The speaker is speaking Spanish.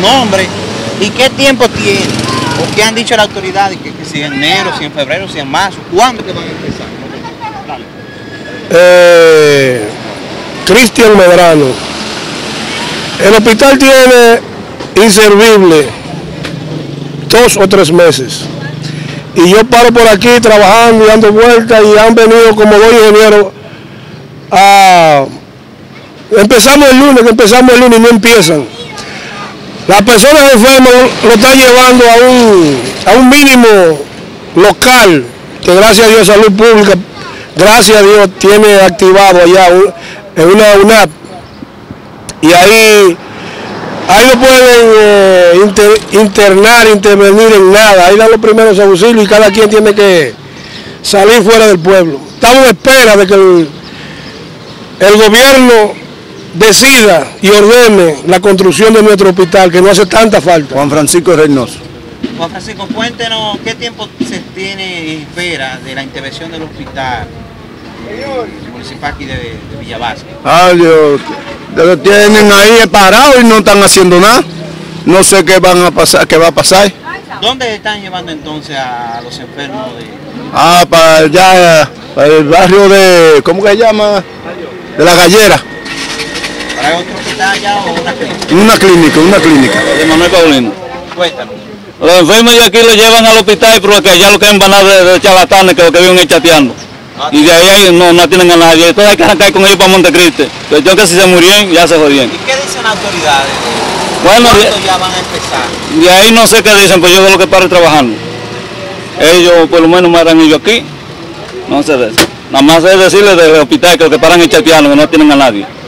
nombre y qué tiempo tiene, o qué han dicho las autoridades, que si en enero, si en febrero, si en marzo, ¿cuándo que van a empezar? Cristian Medrano. El hospital tiene inservible 2 o 3 meses. Y yo paro por aquí trabajando y dando vueltas y han venido como 2 ingenieros a... Empezamos el lunes y no empiezan. Las personas enfermas lo están llevando a un mínimo local, que gracias a Dios Salud Pública, gracias a Dios tiene activado allá en una UNAP. Y ahí no pueden intervenir en nada, ahí dan los primeros auxilios y cada quien tiene que salir fuera del pueblo. Estamos en espera de que el gobierno decida y ordene la construcción de nuestro hospital, que no hace tanta falta. Juan Francisco Reynoso. Juan Francisco, cuéntenos qué tiempo se tiene en espera de la intervención del hospital municipal aquí de Villavasca. Dios, lo tienen ahí parado y no están haciendo nada. No sé qué van a pasar, qué va a pasar. ¿Dónde están llevando entonces a los enfermos de...? Para allá, para el barrio de, ¿cómo que se llama? De La Gallera. ¿Para otro hospital allá o una clínica? Una clínica. De Manuel Paulino. Cuéntanos. Los enfermos de aquí los llevan al hospital, pero que allá lo que han banado de charlatanes, que lo que viven chateando. Y de ahí no tienen a nadie. Entonces hay que arrancar con ellos para Montecristi. Yo que si se murieron, ya se jodían. ¿Y qué dicen las autoridades? Bueno, ¿Cuándo ya van a empezar? De ahí no sé qué dicen, pero yo veo lo que paro trabajando. Ellos por lo menos me harán ellos aquí. No sé de eso. Nada más es decirles del hospital que lo que paran es chateando, que no tienen a nadie.